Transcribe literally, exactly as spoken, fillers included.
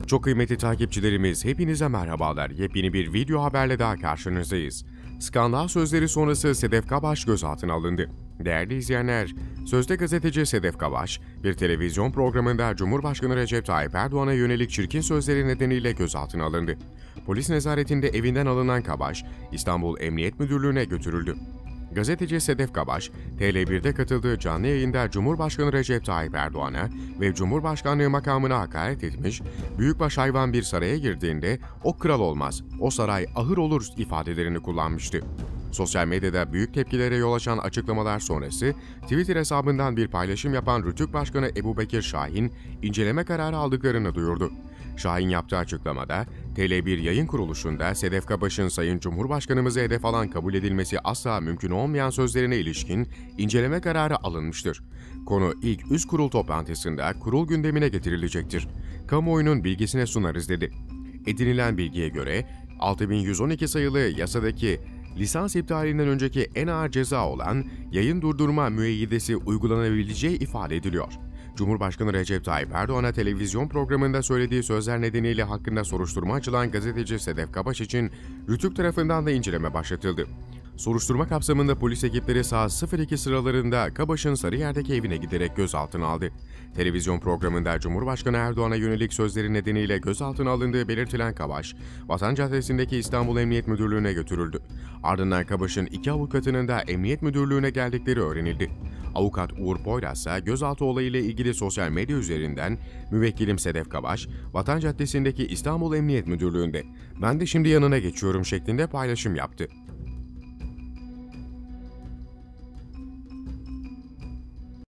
Çok kıymetli takipçilerimiz, hepinize merhabalar. Yepyeni bir video haberle daha karşınızdayız. Skandal sözleri sonrası Sedef Kabaş gözaltına alındı. Değerli izleyenler, sözde gazeteci Sedef Kabaş, bir televizyon programında Cumhurbaşkanı Recep Tayyip Erdoğan'a yönelik çirkin sözleri nedeniyle gözaltına alındı. Polis nezaretinde evinden alınan Kabaş, İstanbul Emniyet Müdürlüğü'ne götürüldü. Gazeteci Sedef Kabaş, T L bir'de katıldığı canlı yayında Cumhurbaşkanı Recep Tayyip Erdoğan'a ve Cumhurbaşkanlığı makamına hakaret etmiş, büyükbaş hayvan bir saraya girdiğinde "o kral olmaz, o saray ahır olur" ifadelerini kullanmıştı. Sosyal medyada büyük tepkilere yol açan açıklamalar sonrası Twitter hesabından bir paylaşım yapan Rütük Başkanı Ebubekir Şahin, inceleme kararı aldıklarını duyurdu. Şahin yaptığı açıklamada, T L bir yayın kuruluşunda Sedef Kabaş'ın Sayın Cumhurbaşkanımızı hedef alan kabul edilmesi asla mümkün olmayan sözlerine ilişkin inceleme kararı alınmıştır. Konu ilk üst kurul toplantısında kurul gündemine getirilecektir. Kamuoyunun bilgisine sunarız dedi. Edinilen bilgiye göre altı bin yüz on iki sayılı yasadaki lisans iptalinden önceki en ağır ceza olan yayın durdurma müeyyidesi uygulanabileceği ifade ediliyor. Cumhurbaşkanı Recep Tayyip Erdoğan'a televizyon programında söylediği sözler nedeniyle hakkında soruşturma açılan gazeteci Sedef Kabaş için Rütük tarafından da inceleme başlatıldı. Soruşturma kapsamında polis ekipleri saat sıfır iki sıralarında Kabaş'ın Sarıyer'deki evine giderek gözaltına aldı. Televizyon programında Cumhurbaşkanı Erdoğan'a yönelik sözleri nedeniyle gözaltına alındığı belirtilen Kabaş, Vatan Caddesi'ndeki İstanbul Emniyet Müdürlüğü'ne götürüldü. Ardından Kabaş'ın iki avukatının da Emniyet Müdürlüğü'ne geldikleri öğrenildi. Avukat Uğur Poyraz ise gözaltı olayıyla ilgili sosyal medya üzerinden "Müvekkilim Sedef Kabaş, Vatan Caddesi'ndeki İstanbul Emniyet Müdürlüğü'nde. Ben de şimdi yanına geçiyorum" şeklinde paylaşım yaptı.